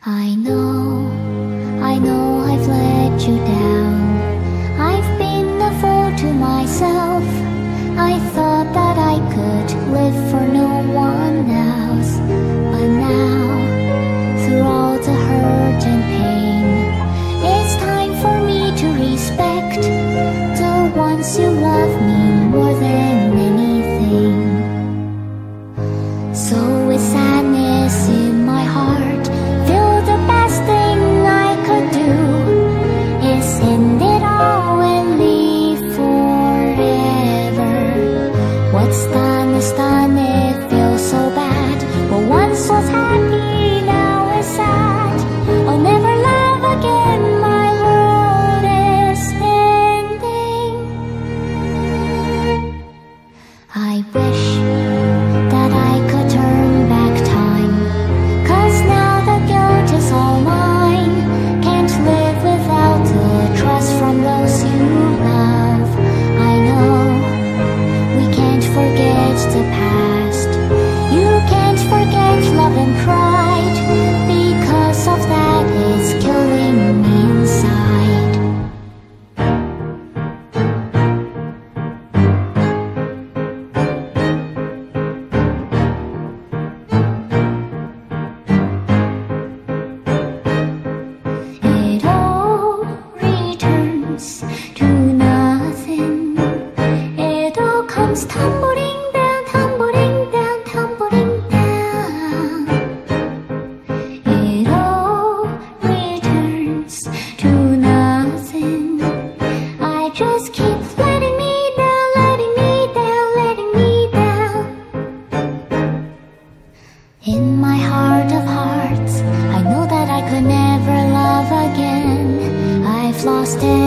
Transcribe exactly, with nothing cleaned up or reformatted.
I know, I know I've let you down. I've been a fool to myself. I thought that I could live for no one else. But now, through all the hurt and pain, it's time for me to respect the ones who love me more than anything. So with sadness in my heart, feel the best thing I could do is end it all and leave forever. What's done is done, it feels so bad. What once was happy now is sad. I'll never love again, my world is ending. I wish that I could turn back time, 'cause now the guilt is all mine. Can't live without the trust from those you love. I know we can't forget the past. You can't forget love and pride. Because of that, it's killing me inside. It all returns to nothing. It all comes tumbling down, tumbling down, tumbling down. It all returns to nothing. I just keep letting me down, letting me down, letting me down. In my heart of hearts, I know that I could never love again. I've lost it.